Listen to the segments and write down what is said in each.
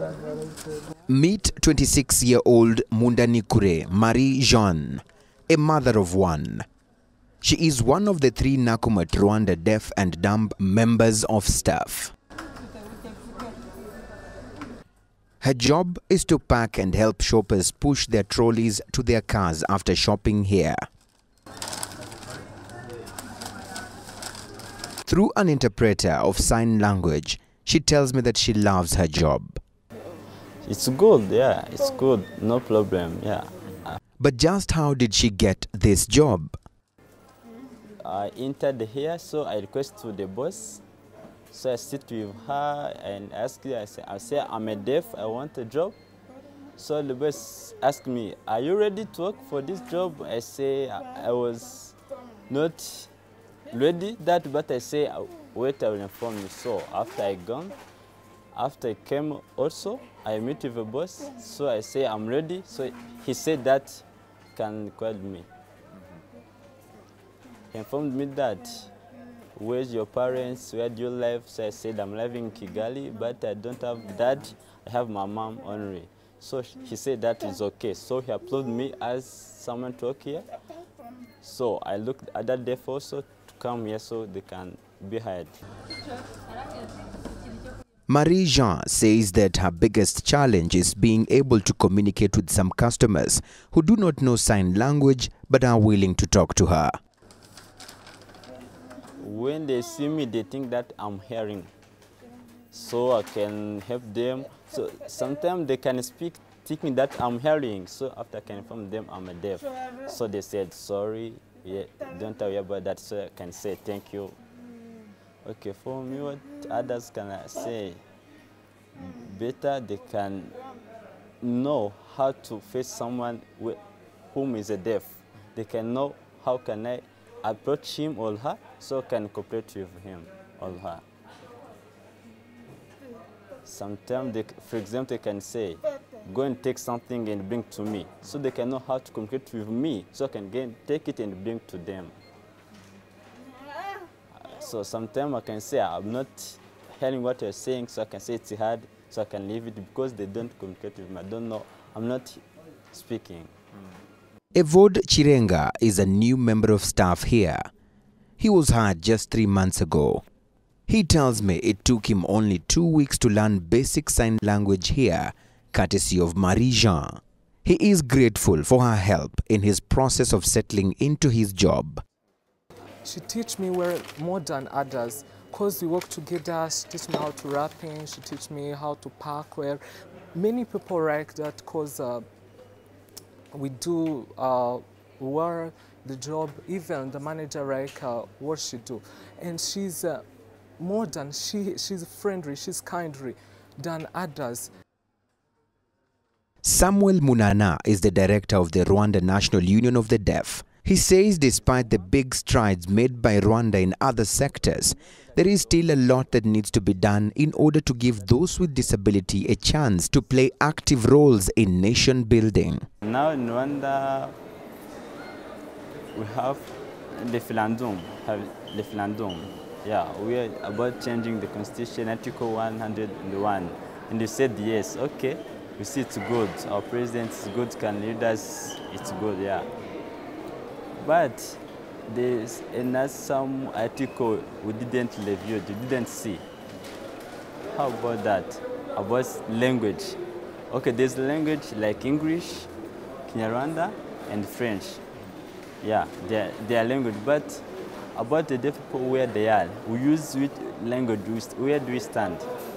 Meet 26-year-old Mundanikure Marie-Jeanne, a mother of one. She is one of the 3 Nakumatt Rwanda deaf and dumb members of staff. Her job is to pack and help shoppers push their trolleys to their cars after shopping here. Through an interpreter of sign language, she tells me that she loves her job. It's good, yeah, it's good, no problem, yeah. But just how did she get this job? I entered here, so I request to the boss. So I sit with her and ask her, I say, I'm a deaf, I want a job. So the boss asked me, are you ready to work for this job? I say, I was not ready that, but I say, wait, I will inform you. So after I came also, I meet with the boss. So I say, I'm ready. So he said that can call me. He informed me that, where's your parents, where do you live? So I said, I'm living in Kigali, but I don't have dad, I have my mom only. So he said that is okay. So he approved me as someone to work here. So I looked at that deaf also to come here so they can be hired. Marie-Jeanne says that her biggest challenge is being able to communicate with some customers who do not know sign language but are willing to talk to her. When they see me, they think that I'm hearing, so I can help them. So sometimes they can speak thinking that I'm hearing, so after I can inform them I'm a deaf. So they said, sorry, yeah, don't worry about that, so I can say thank you. Okay, for me, what others can I say? Better they can know how to face someone whom is a deaf. They can know how can I approach him or her, so I can cooperate with him or her. Sometimes, for example, they can say, go and take something and bring to me, so they can know how to communicate with me, so I can take it and bring to them. So sometimes I can say, I'm not hearing what you're saying, so I can say it's hard, so I can leave it because they don't communicate with me. I don't know, I'm not speaking. Evode Chirenga is a new member of staff here. He was hired just 3 months ago. He tells me it took him only 2 weeks to learn basic sign language here, courtesy of Marie-Jeanne. He is grateful for her help in his process of settling into his job. She teach me well more than others, because we work together. She teach me how to rapping, she teach me how to pack well. Many people like that because we do work, the job, even the manager like what she do. And she's more than, she's friendly, she's kindly than others. Samuel Munana is the director of the Rwanda National Union of the Deaf. He says despite the big strides made by Rwanda in other sectors, there is still a lot that needs to be done in order to give those with disability a chance to play active roles in nation building. Now in Rwanda, we have referendum. Yeah, we are about changing the constitution, Article 101. And they said yes, okay, we see it's good. Our president is good, can lead us, it's good, yeah. But there's some article we didn't review, we didn't see. How about that? About language. Okay, there's language like English, Kinyarwanda, and French. Yeah, they are language, but about the deaf people where they are, we use which language, where do we stand?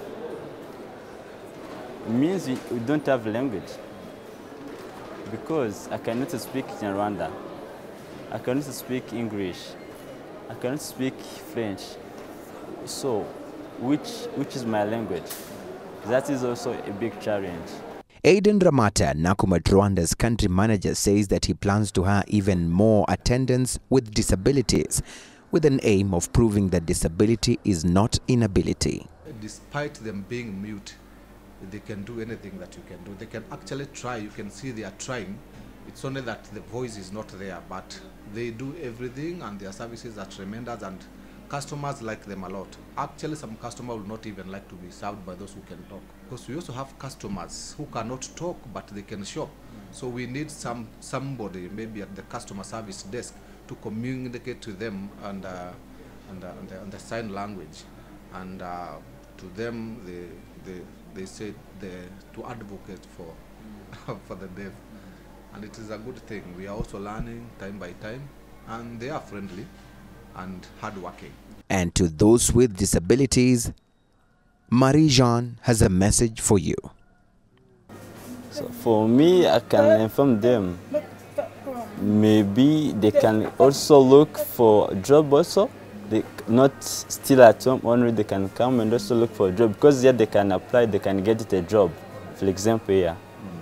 It means we don't have language. Because I cannot speak Kinyarwanda. I cannot speak English. I cannot speak French. So, which is my language? That is also a big challenge. Aiden Ramata, Nakumatt Rwanda's country manager, says that he plans to hire even more attendants with disabilities, with an aim of proving that disability is not inability. Despite them being mute, they can do anything that you can do. They can actually try. You can see they are trying. It's only that the voice is not there, but they do everything and their services are tremendous, and Customers like them a lot. Actually, some customer will not even like to be served by those who can talk, because we also have customers who cannot talk but they can shop. So we need somebody maybe at the customer service desk to communicate to them and the sign language, and to them they say to advocate for for the deaf, and it is a good thing. We are also learning time by time, and they are friendly and hardworking. And to those with disabilities, Marie-Jeanne has a message for you. So for me, I can inform them. Maybe they can also look for a job also. They not still at home only, they can come and also look for a job, because here they can apply, they can get it a job. For example, here.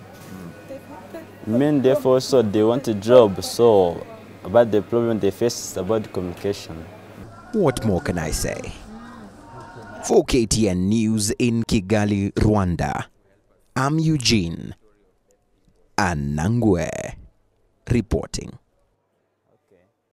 Men therefore also they want a job, so about the problem they face is about communication. What more can I say? For KTN News in Kigali, Rwanda, I'm Eugene Anangwe reporting.